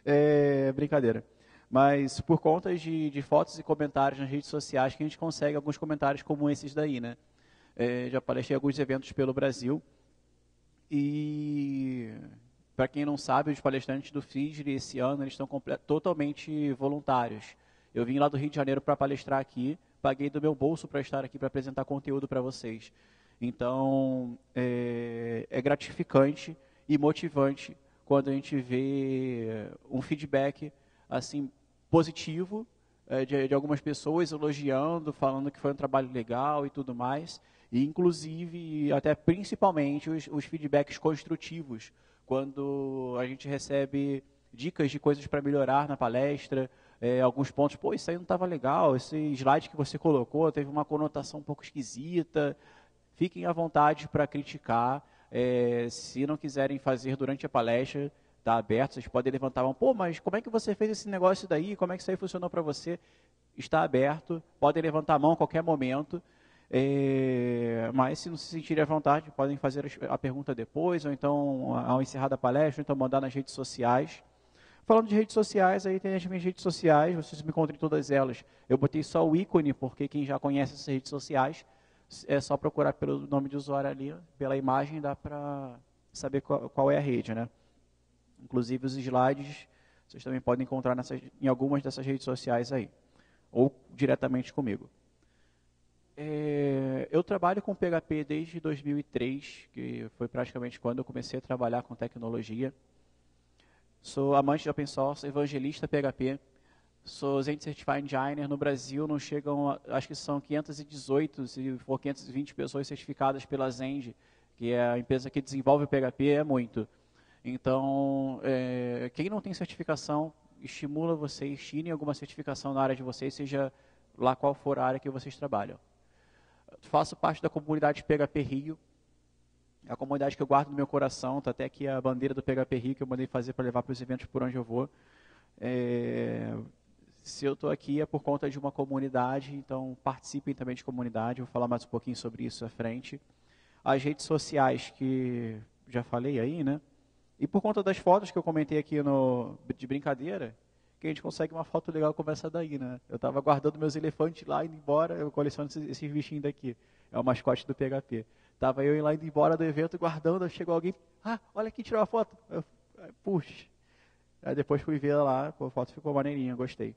É brincadeira. Mas por conta de fotos e comentários nas redes sociais que a gente consegue alguns comentários como esses daí, né? Já palestrei em alguns eventos pelo Brasil e para quem não sabe, os palestrantes do FISRE esse ano eles estão totalmente voluntários. Eu vim lá do Rio de Janeiro para palestrar aqui, paguei do meu bolso para estar aqui para apresentar conteúdo para vocês. Então, é gratificante e motivante quando a gente vê um feedback assim positivo de algumas pessoas elogiando, falando que foi um trabalho legal e tudo mais, e inclusive, até principalmente, os feedbacks construtivos, quando a gente recebe dicas de coisas para melhorar na palestra, alguns pontos, pô, isso aí não estava legal, esse slide que você colocou teve uma conotação um pouco esquisita. Fiquem à vontade para criticar. Se não quiserem fazer durante a palestra, está aberto, vocês podem levantar a mão. Pô, mas como é que você fez esse negócio daí? Como é que isso aí funcionou para você? Está aberto, podem levantar a mão a qualquer momento. Mas se não se sentirem à vontade, podem fazer a pergunta depois, ou então ao encerrar a palestra, ou então mandar nas redes sociais. Falando de redes sociais, aí tem as minhas redes sociais, vocês me encontram em todas elas. Eu botei só o ícone, porque quem já conhece essas redes sociais, é só procurar pelo nome de usuário ali, pela imagem, dá para saber qual é a rede, né? Inclusive os slides, vocês também podem encontrar em algumas dessas redes sociais aí, ou diretamente comigo. Eu trabalho com PHP desde 2003, que foi praticamente quando eu comecei a trabalhar com tecnologia. Sou amante de open source, evangelista PHP. Sou Zend Certified Designer. No Brasil não chegam, acho que são 518, se for 520 pessoas certificadas pela Zend, que é a empresa que desenvolve o PHP, é muito. Então, quem não tem certificação, estimula vocês, tirem alguma certificação na área de vocês, seja lá qual for a área que vocês trabalham. Faço parte da comunidade PHP Rio, a comunidade que eu guardo no meu coração, está até aqui a bandeira do PHP Rio que eu mandei fazer para levar para os eventos por onde eu vou. Se eu estou aqui é por conta de uma comunidade, então participem também de comunidade, vou falar mais um pouquinho sobre isso à frente. As redes sociais que já falei aí, né? E por conta das fotos que eu comentei aqui de brincadeira, que a gente consegue uma foto legal como essa daí, né? Eu estava guardando meus elefantes lá, indo embora, eu coleciono esses bichinhos daqui. É o mascote do PHP. Estava eu lá indo embora do evento, guardando, chegou alguém, olha aqui, tirou a foto. Puxa. Aí depois fui ver lá, a foto ficou maneirinha, gostei.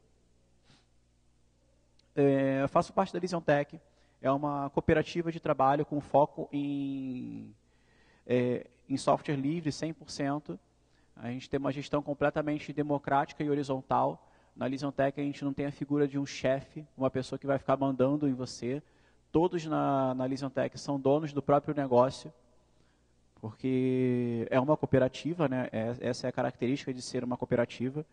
Faço parte da Lision Tech, é uma cooperativa de trabalho com foco em software livre, 100%. A gente tem uma gestão completamente democrática e horizontal. Na Lision Tech a gente não tem a figura de um chefe, uma pessoa que vai ficar mandando em você. Todos na Lision Tech são donos do próprio negócio, porque é uma cooperativa, né? Essa é a característica de ser uma cooperativa.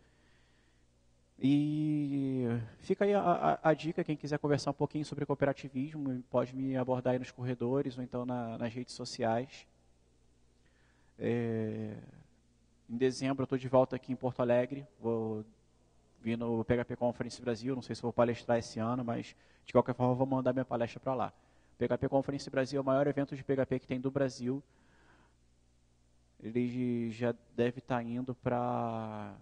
E fica aí a dica, quem quiser conversar um pouquinho sobre cooperativismo, pode me abordar aí nos corredores ou então nas redes sociais. Em dezembro eu estou de volta aqui em Porto Alegre, vou vir no PHP Conference Brasil, não sei se vou palestrar esse ano, mas de qualquer forma vou mandar minha palestra para lá. PHP Conference Brasil é o maior evento de PHP que tem do Brasil. Ele já deve estar indo para...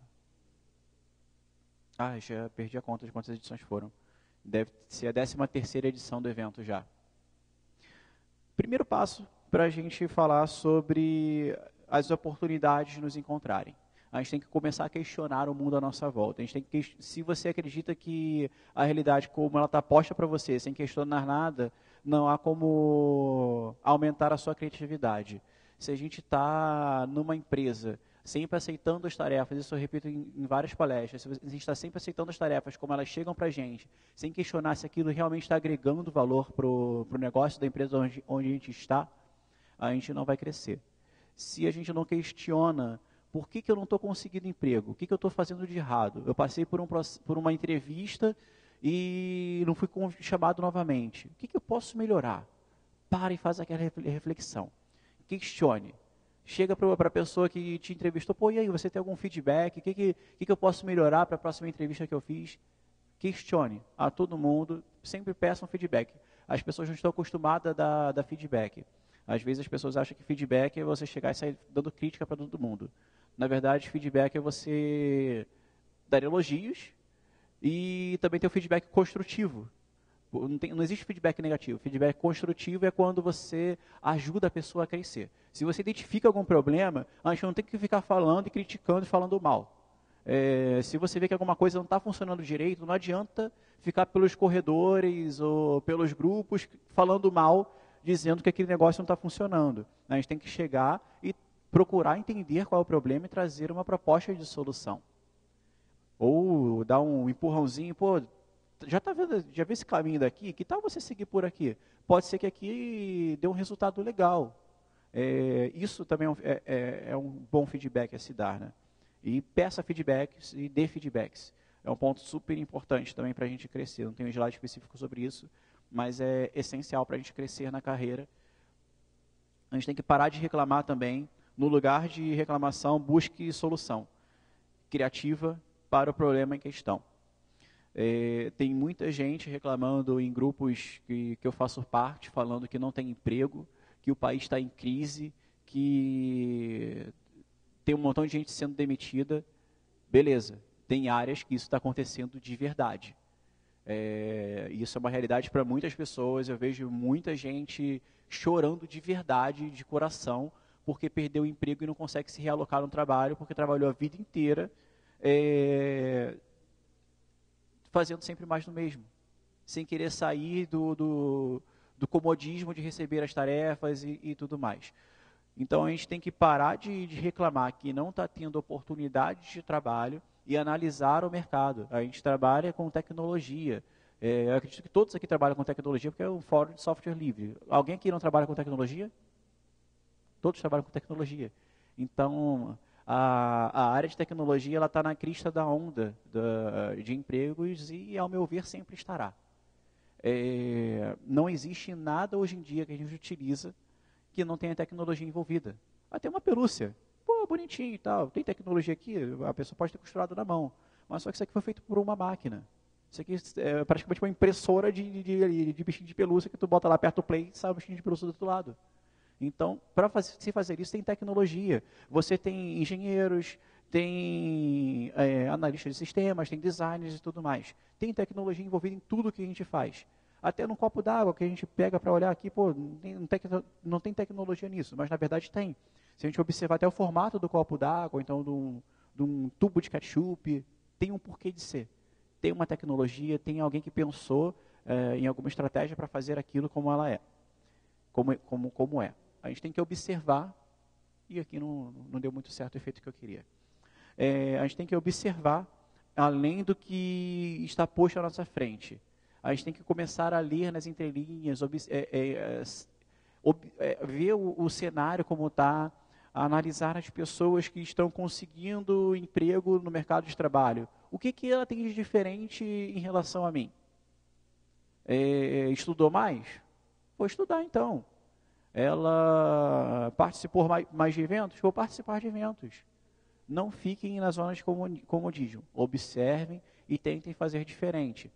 já perdi a conta de quantas edições foram. Deve ser a 13ª edição do evento já. Primeiro passo para a gente falar sobre as oportunidades de nos encontrarem. A gente tem que começar a questionar o mundo à nossa volta. A gente tem que, se você acredita que a realidade como ela está posta para você, sem questionar nada, não há como aumentar a sua criatividade. Se a gente está numa empresa sempre aceitando as tarefas, isso eu repito em várias palestras, se a gente está sempre aceitando as tarefas como elas chegam para a gente, sem questionar se aquilo realmente está agregando valor para o negócio da empresa onde a gente está, a gente não vai crescer. Se a gente não questiona por que eu não estou conseguindo emprego, o que eu estou fazendo de errado, eu passei por uma entrevista e não fui chamado novamente, o que eu posso melhorar? Para e faz aquela reflexão. Questione. Chega para a pessoa que te entrevistou, pô, e aí, você tem algum feedback? O que eu posso melhorar para a próxima entrevista que eu fiz? Questione a todo mundo, sempre peçam feedback. As pessoas não estão acostumadas a dar feedback. Às vezes as pessoas acham que feedback é você chegar e sair dando crítica para todo mundo. Na verdade, feedback é você dar elogios e também ter o feedback construtivo. Não existe feedback negativo. Feedback construtivo é quando você ajuda a pessoa a crescer. Se você identifica algum problema, a gente não tem que ficar falando e criticando e falando mal. Se você vê que alguma coisa não está funcionando direito, não adianta ficar pelos corredores ou pelos grupos falando mal, dizendo que aquele negócio não está funcionando. A gente tem que chegar e procurar entender qual é o problema e trazer uma proposta de solução. Ou dar um empurrãozinho, pô, já viu esse caminho daqui? Que tal você seguir por aqui? Pode ser que aqui dê um resultado legal. Isso também é um bom feedback a se dar, né? E peça feedbacks e dê feedbacks. É um ponto super importante também para a gente crescer. Não tem um slide específico sobre isso, mas é essencial para a gente crescer na carreira. A gente tem que parar de reclamar também. No lugar de reclamação, busque solução criativa para o problema em questão. Tem muita gente reclamando em grupos que eu faço parte, falando que não tem emprego, que o país está em crise, que tem um montão de gente sendo demitida. Beleza, tem áreas que isso está acontecendo de verdade. Isso é uma realidade para muitas pessoas. Eu vejo muita gente chorando de verdade, de coração, porque perdeu o emprego e não consegue se realocar no trabalho, porque trabalhou a vida inteira fazendo sempre mais do mesmo, sem querer sair do comodismo de receber as tarefas e tudo mais. Então, a gente tem que parar de reclamar que não está tendo oportunidades de trabalho e analisar o mercado. A gente trabalha com tecnologia. Eu acredito que todos aqui trabalham com tecnologia, porque é um fórum de software livre. Alguém aqui não trabalha com tecnologia? Todos trabalham com tecnologia. Então, a área de tecnologia está na crista da onda de empregos e, ao meu ver, sempre estará. Não existe nada hoje em dia que a gente utiliza que não tenha tecnologia envolvida. Até uma pelúcia. Pô, bonitinho e tal. Tem tecnologia aqui, a pessoa pode ter costurado na mão. Mas só que isso aqui foi feito por uma máquina. Isso aqui é praticamente uma impressora de bichinho de pelúcia que tu bota lá perto do play e sai o bichinho de pelúcia do outro lado. Então, para se fazer isso, tem tecnologia. Você tem engenheiros, tem analistas de sistemas, tem designers e tudo mais. Tem tecnologia envolvida em tudo que a gente faz. Até no copo d'água que a gente pega para olhar aqui, pô, não tem tecnologia nisso, mas na verdade tem. Se a gente observar até o formato do copo d'água, então de um tubo de ketchup, tem um porquê de ser. Tem uma tecnologia, tem alguém que pensou em alguma estratégia para fazer aquilo como ela é. Como é. A gente tem que observar, e aqui não deu muito certo o efeito que eu queria. A gente tem que observar além do que está posto à nossa frente. A gente tem que começar a ler nas entrelinhas, ver o cenário como está, analisar as pessoas que estão conseguindo emprego no mercado de trabalho. O que ela tem de diferente em relação a mim? Estudou mais? Vou estudar então. Ela participou mais de eventos? Vou participar de eventos. Não fiquem na zona de comodismo. Observem e tentem fazer diferente.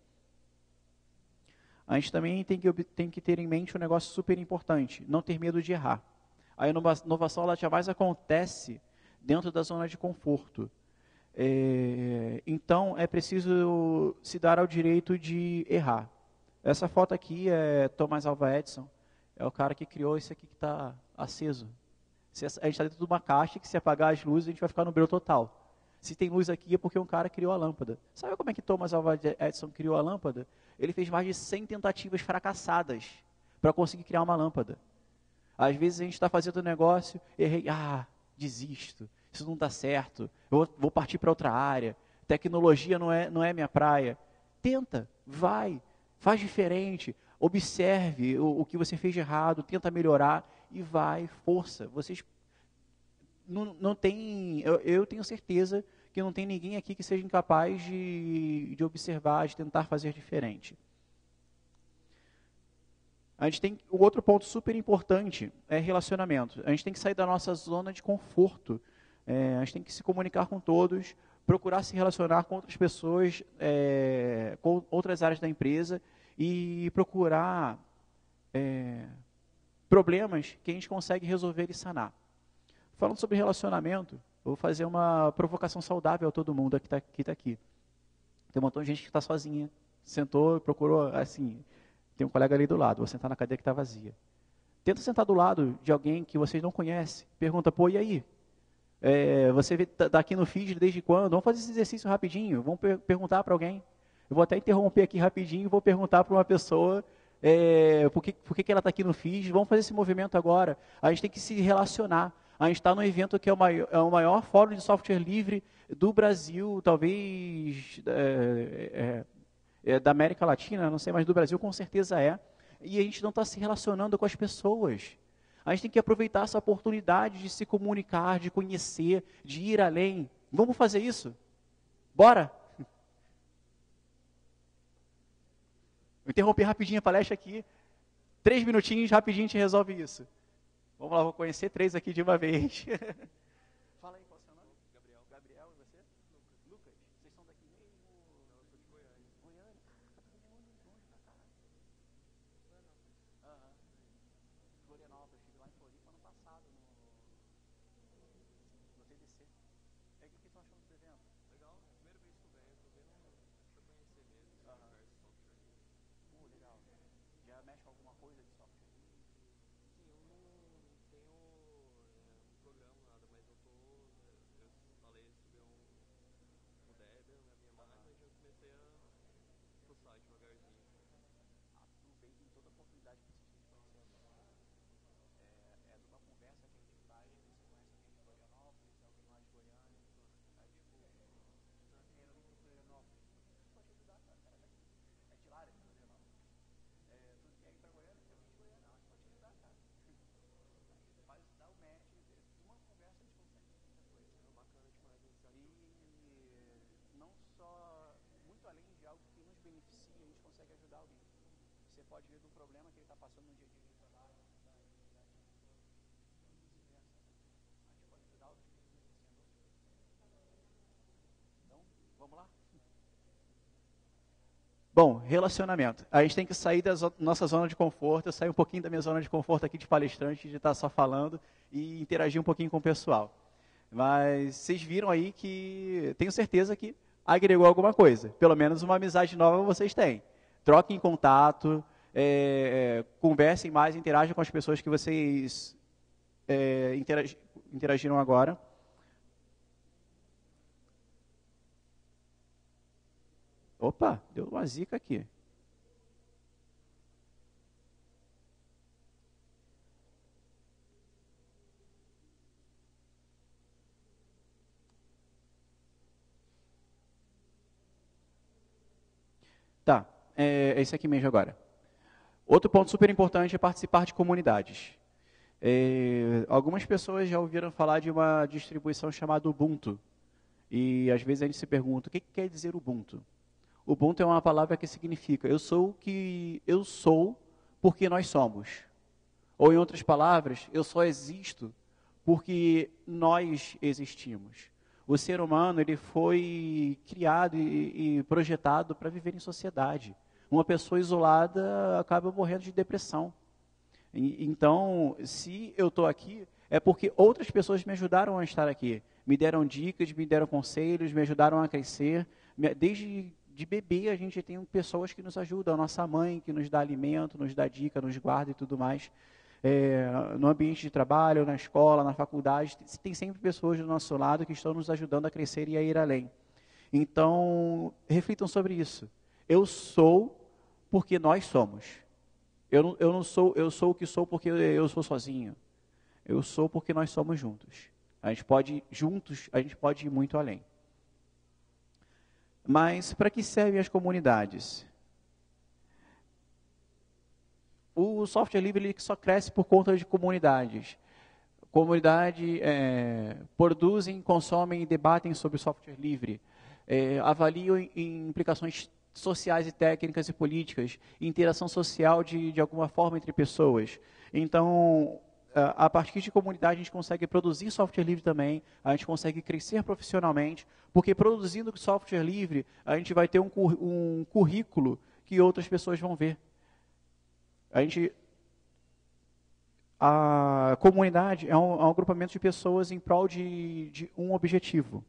A gente também tem que ter em mente um negócio super importante, não ter medo de errar. A inovação ela jamais acontece dentro da zona de conforto. Então, é preciso se dar ao direito de errar. Essa foto aqui é Thomas Alva Edison, é o cara que criou isso aqui que está aceso. A gente está dentro de uma caixa que se apagar as luzes a gente vai ficar no breu total. Se tem luz aqui é porque um cara criou a lâmpada. Sabe como é que Thomas Alva Edison criou a lâmpada? Ele fez mais de 100 tentativas fracassadas para conseguir criar uma lâmpada. Às vezes a gente está fazendo um negócio, errei, desisto, isso não dá certo, eu vou partir para outra área, tecnologia não é minha praia. Tenta, vai, faz diferente, observe o que você fez de errado, tenta melhorar e vai, força. Vocês não tem, eu tenho certeza que não tem ninguém aqui que seja incapaz de observar, de tentar fazer diferente. A gente tem o outro ponto super importante é relacionamento. A gente tem que sair da nossa zona de conforto. A gente tem que se comunicar com todos, procurar se relacionar com outras pessoas, com outras áreas da empresa e procurar problemas que a gente consegue resolver e sanar. Falando sobre relacionamento, Vou fazer uma provocação saudável a todo mundo que está aqui. Tem um montão de gente que está sozinha. Sentou, procurou, assim, tem um colega ali do lado, vou sentar na cadeira que está vazia. Tenta sentar do lado de alguém que vocês não conhecem. Pergunta, pô, e aí? Você está aqui no feed desde quando? Vamos fazer esse exercício rapidinho. Vamos perguntar para alguém. Eu vou até interromper aqui rapidinho e vou perguntar para uma pessoa por que ela está aqui no feed. Vamos fazer esse movimento agora. A gente tem que se relacionar. A gente está num evento que é o maior fórum de software livre do Brasil, talvez da América Latina, não sei, mas do Brasil com certeza é. E a gente não está se relacionando com as pessoas. A gente tem que aproveitar essa oportunidade de se comunicar, de conhecer, de ir além. Vamos fazer isso? Bora! Vou interromper rapidinho a palestra aqui. 3 minutinhos, rapidinho a gente resolve isso. Vamos lá, vou conhecer 3 aqui de uma vez. Fala aí, qual é o seu nome? Gabriel. Gabriel, e você? Lucas. Vocês são daqui mesmo? Não, eu sou de Goiânia. Goiânia? Tá todo mundo longe pra cá. Florianópolis. Estive lá em Floripa ano passado, no TDC. E aí, o que estão achando desse evento? Legal, primeira vez que eu venho, tô vendo pra conhecer mesmo esse universo de software. Legal. Já mexe com alguma coisa de software? Sim, eu não tenho um programa, nada, mas eu falei sobre um Debian na minha máquina e já comecei a fuçar devagarzinho. Aproveite em toda oportunidade que vocês têm de conhecer agora. É de uma conversa que a gente faz, você conhece alguém de Florianópolis, alguém lá de Goiânia, aí tipo, tranqueiro ali de Florianópolis. Pode ajudar, cara, é daqui. É de lá, é de Florianópolis. Tudo que é ir pra Goiânia, tem alguém de Goiânia, não, pode ajudar, cara. Faz, dá o match, uma conversa a gente consegue muita coisa. É bacana demais isso. E não só, muito além de algo que nos beneficia, a gente consegue ajudar alguém. Você pode ver do problema que ele está passando no dia a dia de trabalho, a gente pode ajudar outras pessoas. Então, vamos lá? Bom, relacionamento. A gente tem que sair da nossa zona de conforto, eu sair um pouquinho da minha zona de conforto aqui de palestrante, de estar só falando e interagir um pouquinho com o pessoal. Mas vocês viram aí que tenho certeza que agregou alguma coisa. Pelo menos uma amizade nova vocês têm. Troquem contato, conversem mais, interajam com as pessoas que vocês interagiram agora. Opa, deu uma zica aqui. Tá, é esse aqui mesmo agora. Outro ponto super importante é participar de comunidades. Algumas pessoas já ouviram falar de uma distribuição chamada Ubuntu. E às vezes a gente se pergunta, o que quer dizer Ubuntu? Ubuntu é uma palavra que significa eu sou o que eu sou porque nós somos. Ou em outras palavras, eu só existo porque nós existimos. O ser humano ele foi criado e projetado para viver em sociedade. Uma pessoa isolada acaba morrendo de depressão. Então, se eu estou aqui, é porque outras pessoas me ajudaram a estar aqui. Me deram dicas, me deram conselhos, me ajudaram a crescer. Desde de bebê a gente tem pessoas que nos ajudam. A nossa mãe que nos dá alimento, nos dá dica, nos guarda e tudo mais. No ambiente de trabalho, na escola, na faculdade, tem sempre pessoas do nosso lado que estão nos ajudando a crescer e a ir além. Então, reflitam sobre isso. Eu sou porque nós somos. Eu sou o que sou porque eu sou sozinho. Eu sou porque nós somos juntos. Juntos, a gente pode ir muito além. Mas para que servem as comunidades? O software livre ele só cresce por conta de comunidades. Comunidade produzem, consomem e debatem sobre software livre. Avaliam em implicações sociais e técnicas e políticas, interação social de alguma forma entre pessoas. Então, a partir de comunidade, a gente consegue produzir software livre também, a gente consegue crescer profissionalmente, porque produzindo software livre, a gente vai ter um currículo que outras pessoas vão ver. A comunidade é um agrupamento de pessoas em prol de um objetivo.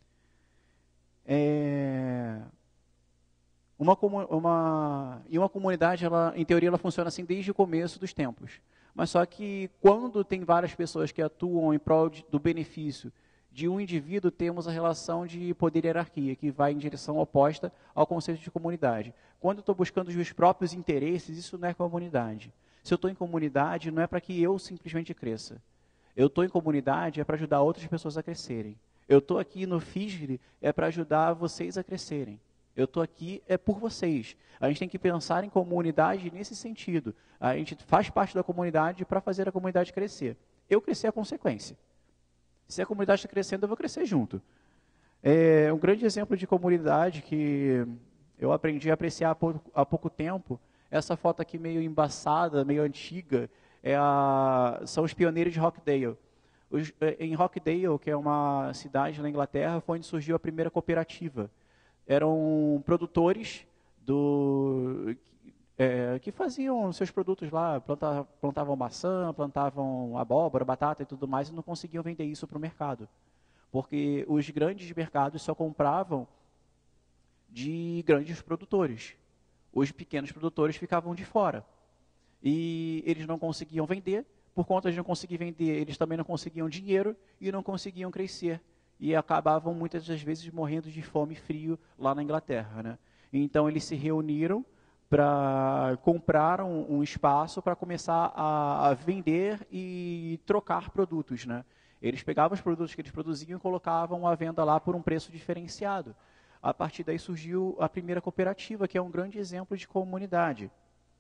E uma comunidade, ela, em teoria, ela funciona assim desde o começo dos tempos. Mas só que quando tem várias pessoas que atuam em prol do benefício de um indivíduo, temos a relação de poder e hierarquia, que vai em direção oposta ao conceito de comunidade. Quando eu estou buscando os meus próprios interesses, isso não é comunidade. Se eu estou em comunidade, não é para que eu simplesmente cresça. Eu estou em comunidade, é para ajudar outras pessoas a crescerem. Eu estou aqui no FISGRE, é para ajudar vocês a crescerem. Eu estou aqui é por vocês. A gente tem que pensar em comunidade nesse sentido. A gente faz parte da comunidade para fazer a comunidade crescer. Eu crescer é a consequência. Se a comunidade está crescendo, eu vou crescer junto. Um grande exemplo de comunidade que eu aprendi a apreciar há pouco tempo, essa foto aqui meio embaçada, meio antiga, são os pioneiros de Rockdale. Em Rockdale, que é uma cidade na Inglaterra, foi onde surgiu a primeira cooperativa. Eram produtores que faziam seus produtos lá, plantavam maçã, plantavam abóbora, batata e tudo mais, e não conseguiam vender isso para o mercado. Porque os grandes mercados só compravam de grandes produtores. Os pequenos produtores ficavam de fora. E eles não conseguiam vender, por conta de não conseguir vender, eles também não conseguiam dinheiro e não conseguiam crescer. E acabavam muitas das vezes morrendo de fome e frio lá na Inglaterra, né? Então eles se reuniram para comprar um espaço para começar a vender e trocar produtos, né? Eles pegavam os produtos que eles produziam e colocavam à venda lá por um preço diferenciado. A partir daí surgiu a primeira cooperativa, que é um grande exemplo de comunidade.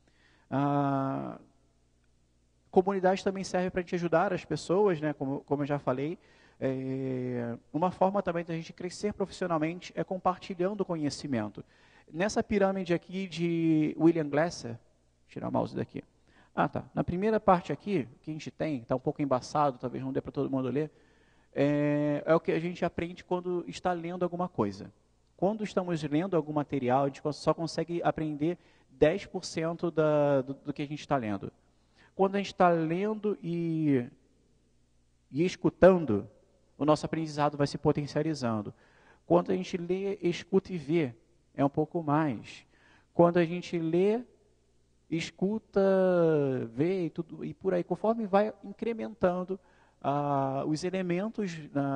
Comunidade também serve para a gente ajudar as pessoas, né? Como eu já falei. Uma forma também da gente crescer profissionalmente é compartilhando conhecimento. Nessa pirâmide aqui de William Glasser, vou tirar o mouse daqui. Tá. Na primeira parte aqui, que a gente tem, está um pouco embaçado, talvez não dê para todo mundo ler, é o que a gente aprende quando está lendo alguma coisa. Quando estamos lendo algum material, a gente só consegue aprender 10% do que a gente está lendo. Quando a gente está lendo e escutando, o nosso aprendizado vai se potencializando. Quando a gente lê, escuta e vê, é um pouco mais. Quando a gente lê, escuta, vê e por aí, conforme vai incrementando os elementos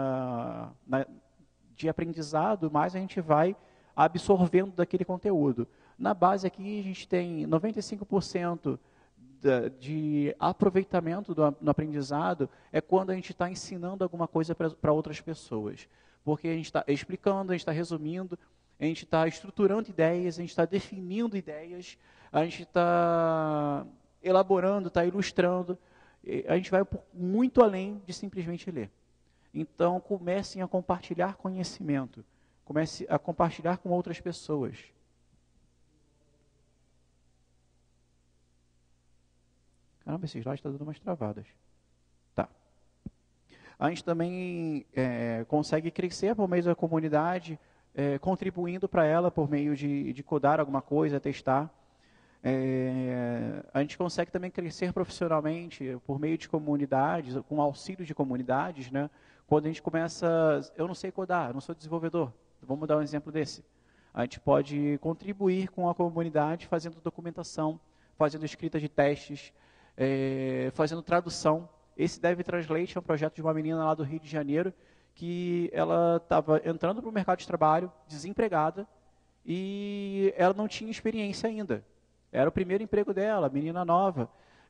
de aprendizado, mais a gente vai absorvendo daquele conteúdo. Na base aqui, a gente tem 95% de aproveitamento no aprendizado é quando a gente está ensinando alguma coisa para outras pessoas. Porque a gente está explicando, a gente está resumindo, a gente está estruturando ideias, a gente está definindo ideias, a gente está elaborando, está ilustrando. A gente vai muito além de simplesmente ler. Então, comecem a compartilhar conhecimento. Comece a compartilhar com outras pessoas. Caramba, esse slide está dando umas travadas. Tá. A gente também consegue crescer por meio da comunidade, contribuindo para ela por meio de codar alguma coisa, testar. A gente consegue também crescer profissionalmente por meio de comunidades, com auxílio de comunidades, né? Quando a gente começa, eu não sei codar, eu não sou desenvolvedor, vamos dar um exemplo desse. A gente pode contribuir com a comunidade fazendo documentação, fazendo escrita de testes, fazendo tradução. Esse Dev Translate é um projeto de uma menina lá do Rio de Janeiro, que ela estava entrando para o mercado de trabalho, desempregada, e ela não tinha experiência ainda. Era o primeiro emprego dela, menina nova.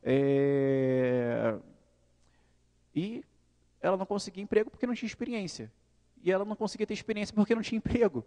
E ela não conseguia emprego porque não tinha experiência. E ela não conseguia ter experiência porque não tinha emprego.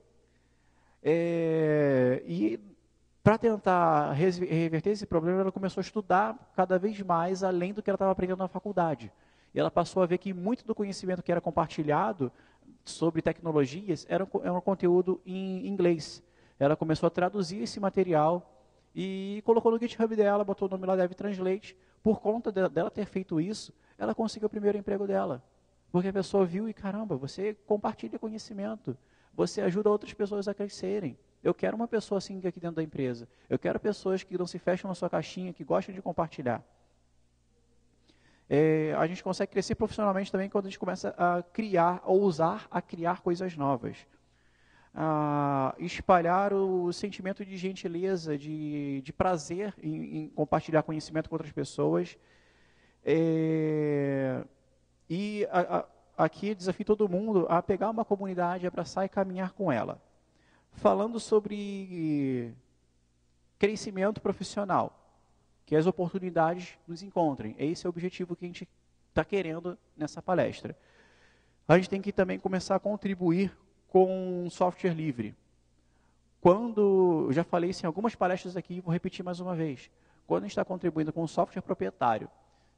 E para tentar reverter esse problema, ela começou a estudar cada vez mais além do que ela estava aprendendo na faculdade. E ela passou a ver que muito do conhecimento que era compartilhado sobre tecnologias era um conteúdo em inglês. Ela começou a traduzir esse material e colocou no GitHub dela, botou o nome lá Dev Translate. Por conta dela ter feito isso, ela conseguiu o primeiro emprego dela. Porque a pessoa viu e, caramba, você compartilha conhecimento, você ajuda outras pessoas a crescerem. Eu quero uma pessoa assim aqui dentro da empresa. Eu quero pessoas que não se fecham na sua caixinha, que gostam de compartilhar. A gente consegue crescer profissionalmente também quando a gente começa a criar, ou ousar a criar coisas novas. Espalhar o sentimento de gentileza, de prazer em compartilhar conhecimento com outras pessoas. Aqui desafio todo mundo a pegar uma comunidade, abraçar e caminhar com ela. Falando sobre crescimento profissional, que as oportunidades nos encontrem. Esse é o objetivo que a gente está querendo nessa palestra. A gente tem que também começar a contribuir com software livre. Eu já falei isso em algumas palestras aqui, vou repetir mais uma vez. Quando a gente está contribuindo com software proprietário,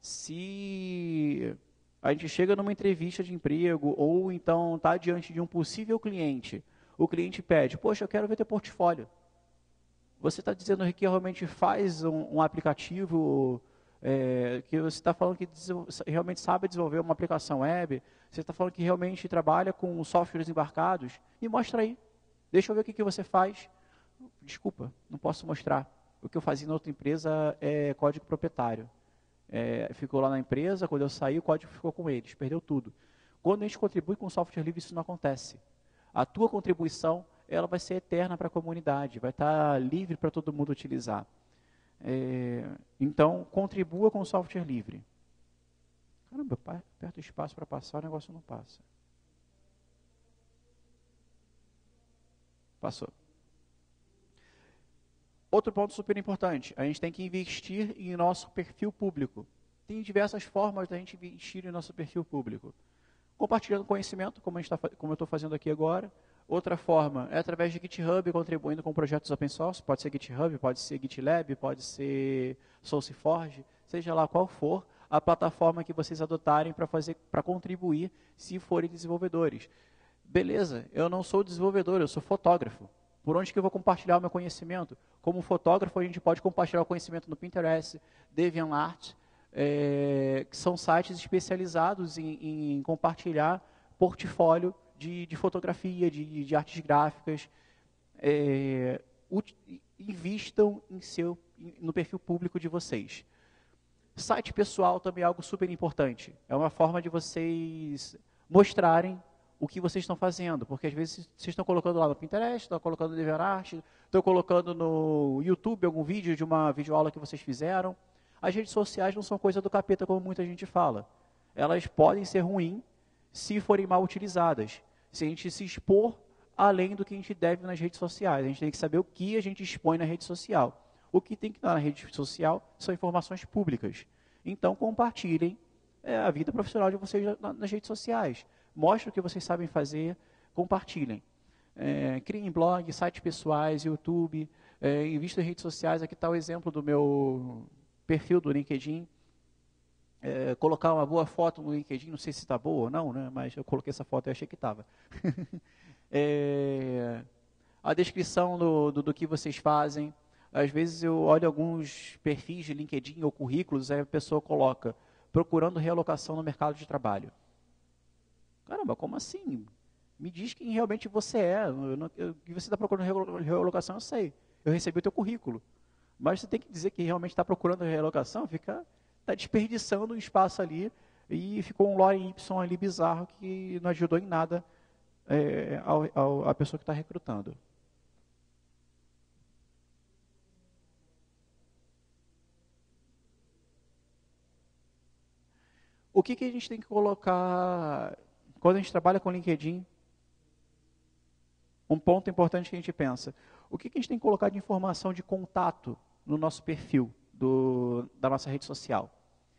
se a gente chega numa entrevista de emprego ou então está diante de um possível cliente, o cliente pede, poxa, eu quero ver teu portfólio. Você está dizendo que realmente faz um aplicativo, que você está falando que realmente sabe desenvolver uma aplicação web, você está falando que realmente trabalha com softwares embarcados, me mostra aí. Deixa eu ver o que você faz. Desculpa, não posso mostrar. O que eu fazia na outra empresa é código proprietário. Ficou lá na empresa, quando eu saí, o código ficou com eles, perdeu tudo. Quando a gente contribui com software livre, isso não acontece. A tua contribuição, ela vai ser eterna para a comunidade, vai estar livre para todo mundo utilizar. Então, contribua com software livre. Caramba, eu aperto espaço para passar, o negócio não passa. Passou. Outro ponto super importante, a gente tem que investir em nosso perfil público. Tem diversas formas da gente investir em nosso perfil público. Compartilhando conhecimento, como eu estou fazendo aqui agora. Outra forma é através de GitHub, contribuindo com projetos open source. Pode ser GitHub, pode ser GitLab, pode ser SourceForge, seja lá qual for a plataforma que vocês adotarem para contribuir, se forem desenvolvedores. Beleza, eu não sou desenvolvedor, eu sou fotógrafo. Por onde que eu vou compartilhar o meu conhecimento? Como fotógrafo, a gente pode compartilhar o conhecimento no Pinterest, DeviantArt, que são sites especializados em compartilhar portfólio de fotografia, de artes gráficas. Invistam no perfil público de vocês. Site pessoal também é algo super importante. É uma forma de vocês mostrarem o que vocês estão fazendo, porque às vezes vocês estão colocando lá no Pinterest, estão colocando no DeviantArt, estão colocando no YouTube algum vídeo de uma videoaula que vocês fizeram. As redes sociais não são coisa do capeta, como muita gente fala. Elas podem ser ruins se forem mal utilizadas. Se a gente se expor além do que a gente deve nas redes sociais. A gente tem que saber o que a gente expõe na rede social. O que tem que estar na rede social são informações públicas. Então, compartilhem a vida profissional de vocês nas redes sociais. Mostrem o que vocês sabem fazer, compartilhem. Criem blog, sites pessoais, YouTube, invistam em redes sociais. Aqui está o exemplo do meu perfil do LinkedIn. Colocar uma boa foto no LinkedIn, não sei se está boa ou não, né? Mas eu coloquei essa foto e achei que estava. A descrição do que vocês fazem. Às vezes eu olho alguns perfis de LinkedIn ou currículos, aí a pessoa coloca, procurando realocação no mercado de trabalho. Caramba, como assim? Me diz quem realmente você é. Que você está procurando realocação, eu sei. Eu recebi o teu currículo. Mas você tem que dizer que realmente está procurando realocação, está desperdiçando um espaço ali e ficou um lorem Y ali bizarro que não ajudou em nada a pessoa que está recrutando. O que a gente tem que colocar quando a gente trabalha com LinkedIn? Um ponto importante que a gente pensa. O que a gente tem que colocar de informação de contato no nosso perfil da nossa rede social?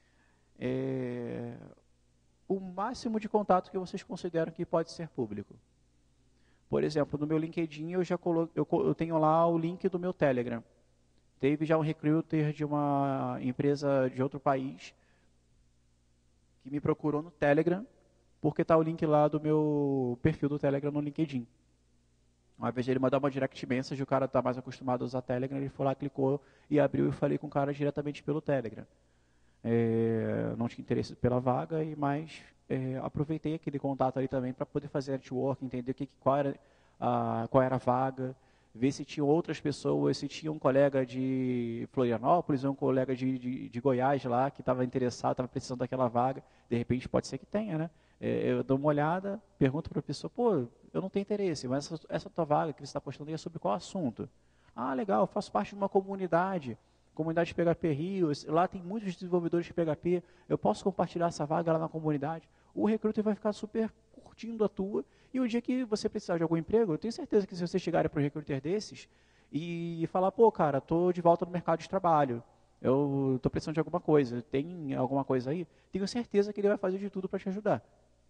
O máximo de contato que vocês consideram que pode ser público. Por exemplo, no meu LinkedIn eu tenho lá o link do meu Telegram. Teve já um recruiter de uma empresa de outro país que me procurou no Telegram, porque está o link lá do meu perfil do Telegram no LinkedIn. Ao invés de ele mandar uma direct message, o cara está mais acostumado a usar Telegram, ele foi lá, clicou e abriu e falei com o cara diretamente pelo Telegram. Não tinha interesse pela vaga, mas aproveitei aquele contato ali também para poder fazer network, entender qual era a vaga. ver se tinha outras pessoas, se tinha um colega de Florianópolis, ou um colega de Goiás lá, que estava interessado, estava precisando daquela vaga. De repente pode ser que tenha, né? Eu dou uma olhada, pergunto para a pessoa, pô, eu não tenho interesse, mas essa tua vaga que você está postando aí é sobre qual assunto? Ah, legal, eu faço parte de uma comunidade de PHP Rio, lá tem muitos desenvolvedores de PHP, eu posso compartilhar essa vaga lá na comunidade. O recruiter vai ficar super curtindo a tua, e o dia que você precisar de algum emprego, eu tenho certeza que se você chegar para um recruiter desses e falar, pô, cara, estou de volta no mercado de trabalho, eu estou precisando de alguma coisa, tem alguma coisa aí? Tenho certeza que ele vai fazer de tudo para te ajudar.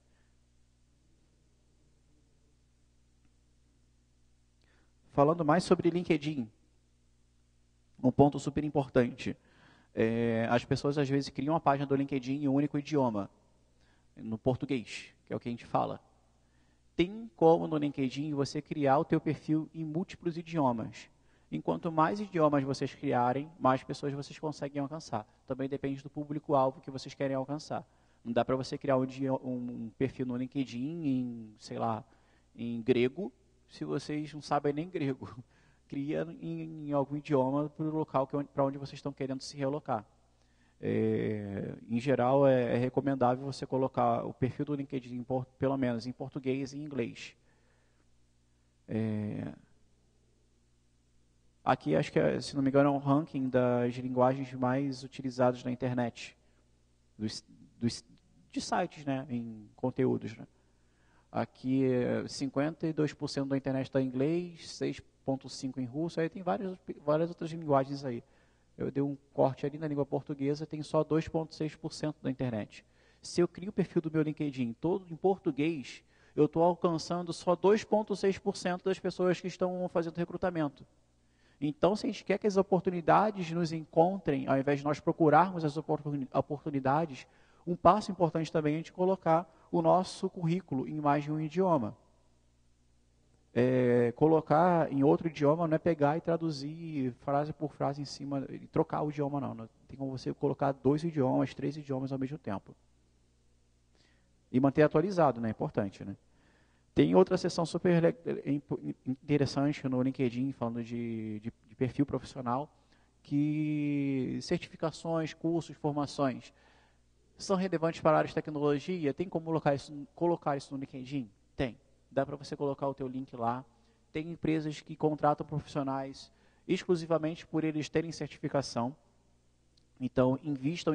Falando mais sobre LinkedIn, um ponto super importante. As pessoas às vezes criam uma página do LinkedIn em um único idioma, no português, que é o que a gente fala. Tem como no LinkedIn você criar o teu perfil em múltiplos idiomas. Enquanto mais idiomas vocês criarem, mais pessoas vocês conseguem alcançar. Também depende do público-alvo que vocês querem alcançar. Não dá para você criar um perfil no LinkedIn em, sei lá, em grego, se vocês não sabem nem grego. Cria em algum idioma para o local para onde vocês estão querendo se relocar. Em geral, é recomendável você colocar o perfil do LinkedIn, pelo menos em português e em inglês. Aqui, acho que, se não me engano, é um ranking das linguagens mais utilizadas na internet, de sites, né, em conteúdos. Né? Aqui, 52% da internet está em inglês, 6,5% em russo, aí tem várias outras linguagens aí. Eu dei um corte ali na língua portuguesa, tem só 2,6% da internet. Se eu crio o perfil do meu LinkedIn todo em português, eu estou alcançando só 2,6% das pessoas que estão fazendo recrutamento. Então, se a gente quer que as oportunidades nos encontrem, ao invés de nós procurarmos as oportunidades, um passo importante também é a gente colocar o nosso currículo em mais de um idioma. Colocar em outro idioma não é pegar e traduzir frase por frase em cima, e trocar o idioma não. Tem como você colocar 2 idiomas, 3 idiomas ao mesmo tempo. E manter atualizado, né? É importante, né? Tem outra seção super interessante no LinkedIn, falando de perfil profissional, que certificações, cursos, formações são relevantes para a área de tecnologia. Tem como colocar isso no LinkedIn? Tem. Dá para você colocar o teu link lá. Tem empresas que contratam profissionais exclusivamente por eles terem certificação. Então, invistam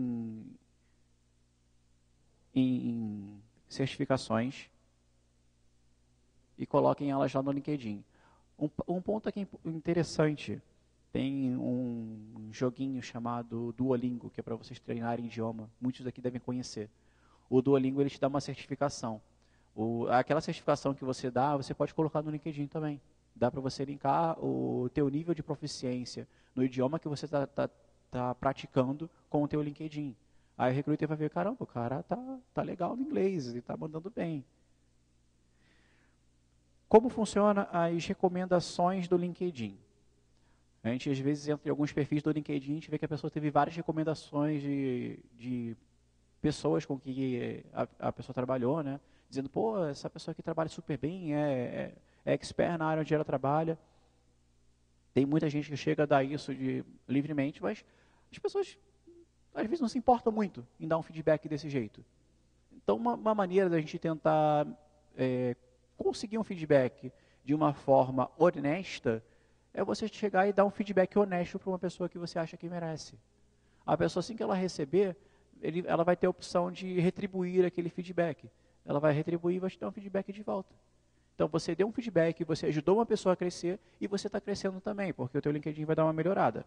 em certificações e coloquem elas lá no LinkedIn. Um ponto aqui interessante, tem um joguinho chamado Duolingo, que é para vocês treinarem idioma. Muitos daqui devem conhecer. O Duolingo, ele te dá uma certificação. Aquela certificação que você dá, você pode colocar no LinkedIn também. Dá para você linkar o teu nível de proficiência no idioma que você está praticando com o teu LinkedIn. Aí o recruiter vai ver, caramba, o cara tá legal no inglês, ele está mandando bem. Como funciona as recomendações do LinkedIn? A gente, às vezes, entra em alguns perfis do LinkedIn, a gente vê que a pessoa teve várias recomendações de pessoas com que a pessoa trabalhou, né? Dizendo, pô, essa pessoa aqui trabalha super bem, é expert na área onde ela trabalha. Tem muita gente que chega a dar isso livremente, mas as pessoas, às vezes, não se importam muito em dar um feedback desse jeito. Então, uma maneira da gente tentar conseguir um feedback de uma forma honesta é você chegar e dar um feedback honesto para uma pessoa que você acha que merece. A pessoa, assim que ela receber, ela vai ter a opção de retribuir aquele feedback. Ela vai retribuir e vai te dar um feedback de volta. Então, você deu um feedback, você ajudou uma pessoa a crescer e você está crescendo também, porque o teu LinkedIn vai dar uma melhorada.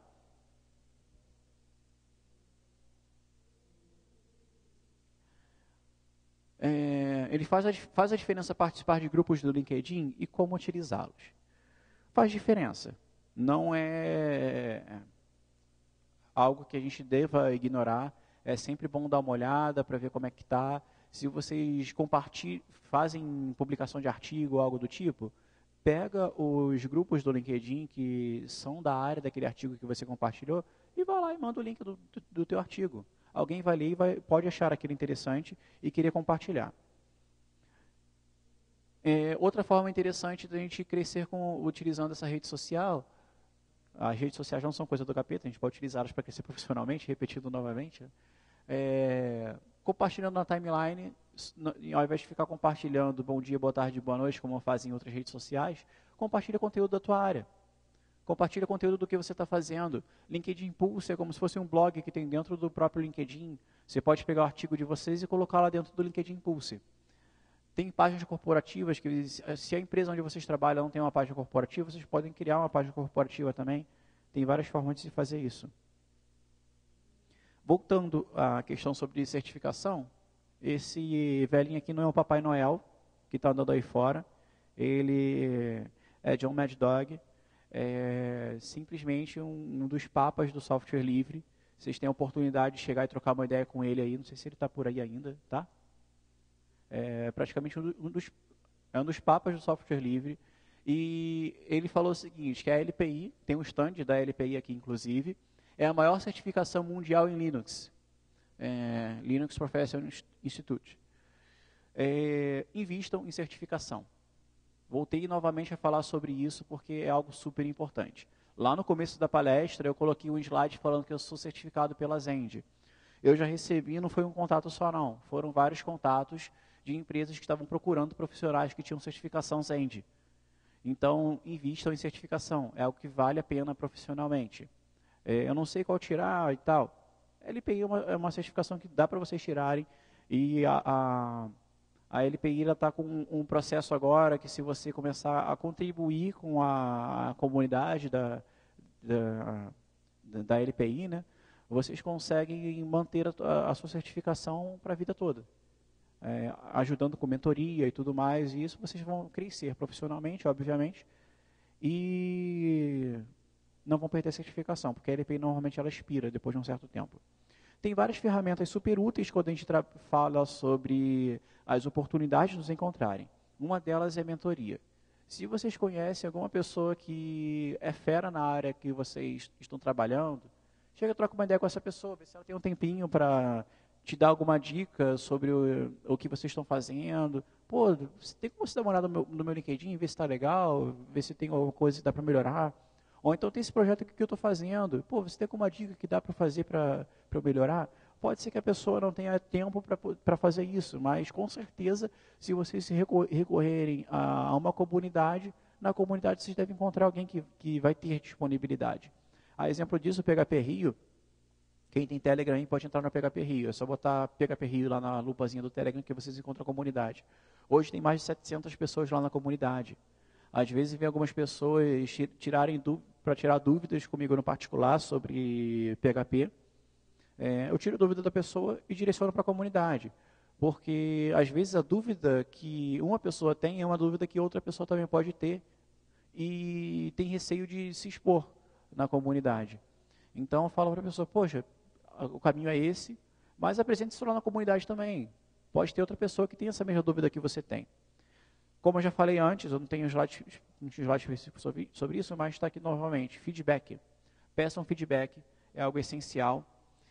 Ele faz a diferença participar de grupos do LinkedIn e como utilizá-los. Faz diferença. Não é algo que a gente deva ignorar. É sempre bom dar uma olhada para ver como é que está. Se vocês fazem publicação de artigo ou algo do tipo, pega os grupos do LinkedIn que são da área daquele artigo que você compartilhou e vai lá e manda o link do teu artigo. Alguém vai ler e pode achar aquilo interessante e querer compartilhar. Outra forma interessante da gente crescer utilizando essa rede social, as redes sociais não são coisa do capeta, a gente pode utilizá-las para crescer profissionalmente, repetindo novamente, compartilhando na timeline, ao invés de ficar compartilhando bom dia, boa tarde, boa noite, como fazem em outras redes sociais, compartilha conteúdo da tua área. Compartilha conteúdo do que você está fazendo. LinkedIn Pulse é como se fosse um blog que tem dentro do próprio LinkedIn. Você pode pegar o artigo de vocês e colocar lá dentro do LinkedIn Pulse. Tem páginas corporativas que, se a empresa onde vocês trabalham não tem uma página corporativa, vocês podem criar uma página corporativa também. Tem várias formas de se fazer isso. Voltando à questão sobre certificação, esse velhinho aqui não é o Papai Noel, que está andando aí fora. Ele é John Mad Dog. Simplesmente um dos papas do software livre. Vocês têm a oportunidade de chegar e trocar uma ideia com ele aí. Não sei se ele está por aí ainda, tá? Praticamente um dos papas do software livre. E ele falou o seguinte, que a LPI, tem um stand da LPI aqui inclusive, é a maior certificação mundial em Linux. Linux Professional Institute. Invistam em certificação. Voltei novamente a falar sobre isso porque é algo super importante. Lá no começo da palestra eu coloquei um slide falando que eu sou certificado pela Zend. Eu já recebi, não foi um contato só não, foram vários contatos de empresas que estavam procurando profissionais que tinham certificação Zend. Então, invistam em certificação, é algo que vale a pena profissionalmente. Eu não sei qual tirar e tal. LPI é uma certificação que dá para vocês tirarem e a LPI está com um processo agora que se você começar a contribuir com a comunidade da LPI, né, vocês conseguem manter a sua certificação para a vida toda. Ajudando com mentoria e tudo mais, e isso vocês vão crescer profissionalmente, obviamente, e não vão perder a certificação, porque a LPI normalmente ela expira depois de um certo tempo. Tem várias ferramentas super úteis quando a gente fala sobre as oportunidades de nos encontrarem. Uma delas é mentoria. Se vocês conhecem alguma pessoa que é fera na área que vocês estão trabalhando, chega e troca uma ideia com essa pessoa, vê se ela tem um tempinho para te dar alguma dica sobre o que vocês estão fazendo. Pô, tem como você dar uma olhada no meu LinkedIn, ver se está legal, ver se tem alguma coisa que dá para melhorar. Ou então tem esse projeto aqui que eu estou fazendo. Pô, você tem alguma dica que dá para fazer para eu melhorar? Pode ser que a pessoa não tenha tempo para fazer isso, mas com certeza, se vocês se recorrerem a uma comunidade, na comunidade vocês devem encontrar alguém que vai ter disponibilidade. A exemplo disso, o PHP Rio. Quem tem Telegram aí pode entrar no PHP Rio. É só botar PHP Rio lá na lupazinha do Telegram que vocês encontram a comunidade. Hoje tem mais de 700 pessoas lá na comunidade. Às vezes vem algumas pessoas para tirar dúvidas comigo no particular sobre PHP. Eu tiro a dúvida da pessoa e direciono para a comunidade. Porque às vezes a dúvida que uma pessoa tem é uma dúvida que outra pessoa também pode ter e tem receio de se expor na comunidade. Então eu falo para a pessoa, poxa, o caminho é esse, mas apresente isso lá na comunidade também. Pode ter outra pessoa que tenha essa mesma dúvida que você tem. Como eu já falei antes, eu não tenho slide específico sobre isso, mas está aqui novamente. Feedback. Peçam feedback, é algo essencial.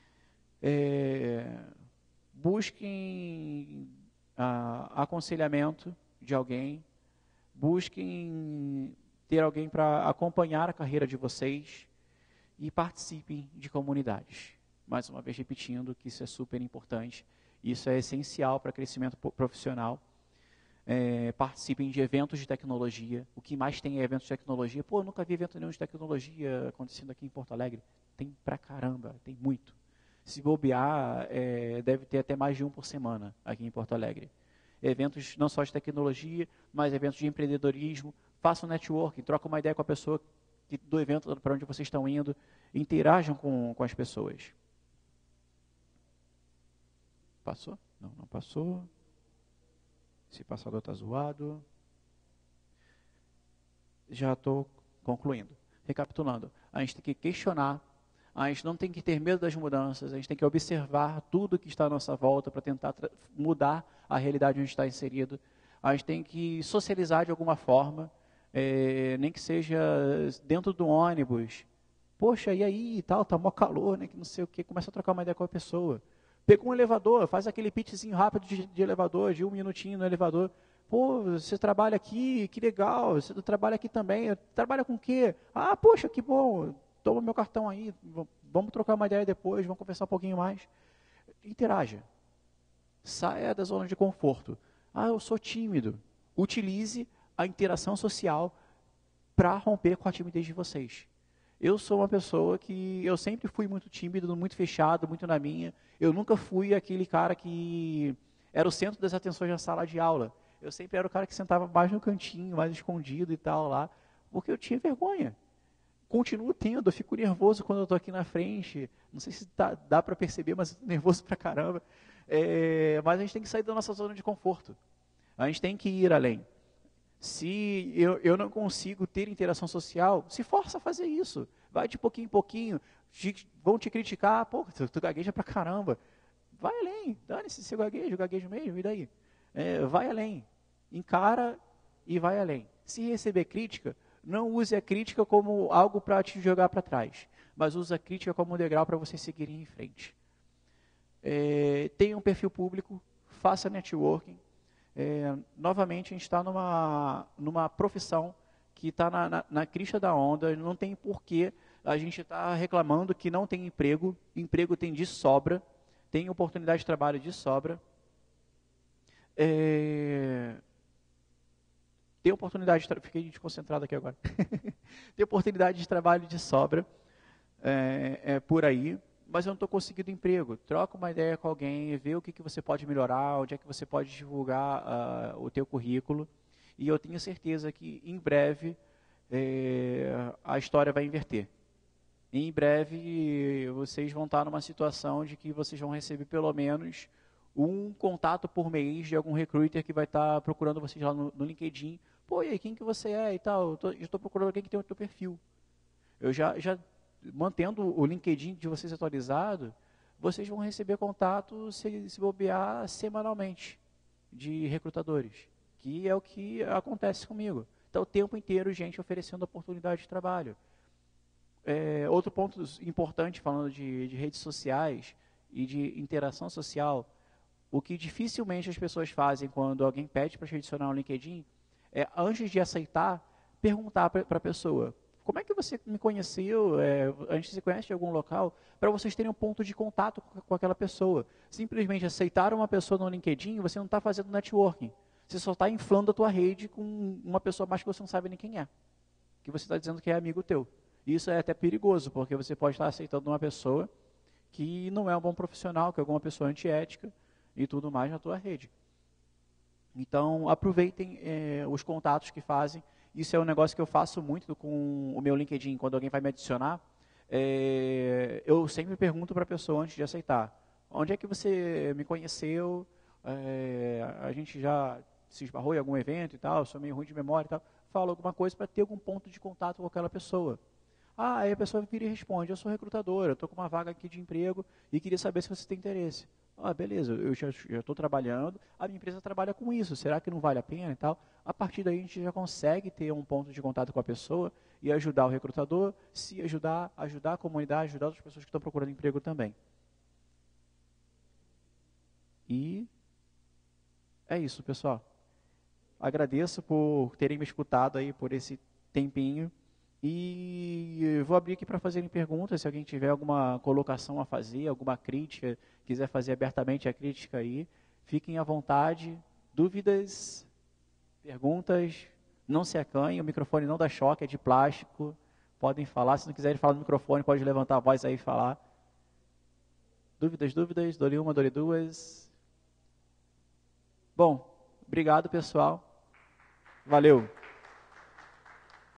Busquem aconselhamento de alguém. Busquem ter alguém para acompanhar a carreira de vocês. E participem de comunidades. Mais uma vez repetindo que isso é super importante. Isso é essencial para crescimento profissional. Participem de eventos de tecnologia. O que mais tem é eventos de tecnologia. Pô, eu nunca vi evento nenhum de tecnologia acontecendo aqui em Porto Alegre. Tem pra caramba, tem muito. Se bobear, deve ter até mais de um por semana aqui em Porto Alegre. Eventos não só de tecnologia, mas eventos de empreendedorismo. Façam networking, troca uma ideia com a pessoa do evento para onde vocês estão indo, interajam com as pessoas. Passou? Não passou. Esse passador está zoado. Já estou concluindo. Recapitulando, a gente tem que questionar, a gente não tem que ter medo das mudanças, a gente tem que observar tudo que está à nossa volta para tentar mudar a realidade onde está inserido. A gente tem que socializar de alguma forma, nem que seja dentro do ônibus. Poxa, e aí, e tal, tá mó calor, né, que não sei o que, começa a trocar uma ideia com a pessoa. Pega um elevador, faz aquele pitchzinho rápido de elevador, de 1 minutinho no elevador. Pô, você trabalha aqui, que legal, você trabalha aqui também, trabalha com o quê? Ah, poxa, que bom, toma meu cartão aí, vamos trocar uma ideia depois, vamos conversar um pouquinho mais. Interaja. Saia da zona de conforto. Ah, eu sou tímido. Utilize a interação social para romper com a timidez de vocês. Eu sou uma pessoa que eu sempre fui muito tímido, muito fechado, muito na minha. Eu nunca fui aquele cara que era o centro das atenções na sala de aula. Eu sempre era o cara que sentava mais no cantinho, mais escondido e tal lá, porque eu tinha vergonha. Continuo tendo, eu fico nervoso quando eu estou aqui na frente. Não sei se dá para perceber, mas eu tô nervoso pra caramba. Mas a gente tem que sair da nossa zona de conforto. A gente tem que ir além. Se eu não consigo ter interação social, se força a fazer isso. Vai de pouquinho em pouquinho. Vão te criticar, pô, tu gagueja pra caramba. Vai além, dane-se seu gaguejo mesmo, e daí? Vai além. Encara e vai além. Se receber crítica, não use a crítica como algo para te jogar para trás, mas use a crítica como um degrau para você seguir em frente. Tenha um perfil público, faça networking. Novamente, a gente está numa profissão que está na crista da onda, não tem porquê a gente estar reclamando que não tem emprego. Emprego tem de sobra, tem oportunidade de trabalho de sobra. Tem oportunidade de fiquei desconcentrado aqui agora. Tem oportunidade de trabalho de sobra por aí, mas eu não estou conseguindo emprego. Troca uma ideia com alguém, vê o que você pode melhorar, onde é que você pode divulgar o teu currículo. E eu tenho certeza que em breve a história vai inverter. Em breve vocês vão estar numa situação de que vocês vão receber pelo menos um contato por mês de algum recruiter que vai estar procurando vocês lá no LinkedIn. Pô, e aí, quem que você é e tal? Eu estou procurando alguém que tem o teu perfil. Eu já mantendo o LinkedIn de vocês atualizado, vocês vão receber contato, se bobear, semanalmente, de recrutadores, que é o que acontece comigo. Então, o tempo inteiro, gente oferecendo oportunidade de trabalho. Outro ponto importante, falando de redes sociais e de interação social, o que dificilmente as pessoas fazem quando alguém pede para te adicionar no LinkedIn é, antes de aceitar, perguntar para a pessoa: como é que você me conheceu? A gente se conhece de algum local? Para vocês terem um ponto de contato com aquela pessoa. Simplesmente aceitar uma pessoa no LinkedIn, você não está fazendo networking. Você só está inflando a tua rede com uma pessoa mais que você não sabe nem quem é. Que você está dizendo que é amigo teu. Isso é até perigoso, porque você pode estar aceitando uma pessoa que não é um bom profissional, que é alguma pessoa antiética e tudo mais na tua rede. Então, aproveitem os contatos que fazem. Isso é um negócio que eu faço muito com o meu LinkedIn. Quando alguém vai me adicionar, eu sempre pergunto para a pessoa antes de aceitar: onde é que você me conheceu? A gente já se esbarrou em algum evento e tal, eu sou meio ruim de memória e tal. Falo alguma coisa para ter algum ponto de contato com aquela pessoa. Aí a pessoa vira e responde: eu sou recrutadora, eu estou com uma vaga aqui de emprego e queria saber se você tem interesse. Beleza, eu já estou trabalhando, a minha empresa trabalha com isso, será que não vale a pena e tal? A partir daí a gente já consegue ter um ponto de contato com a pessoa e ajudar o recrutador, se ajudar a comunidade, ajudar outras pessoas que estão procurando emprego também. E é isso, pessoal. Agradeço por terem me escutado aí por esse tempinho. E vou abrir aqui para fazerem perguntas, se alguém tiver alguma colocação a fazer, alguma crítica, quiser fazer abertamente a crítica aí, fiquem à vontade. Dúvidas, perguntas, não se acanhem, o microfone não dá choque, é de plástico, podem falar. Se não quiserem falar no microfone, pode levantar a voz aí e falar. Dúvidas, dou-lhe uma, dou-lhe duas. Bom, obrigado pessoal, valeu.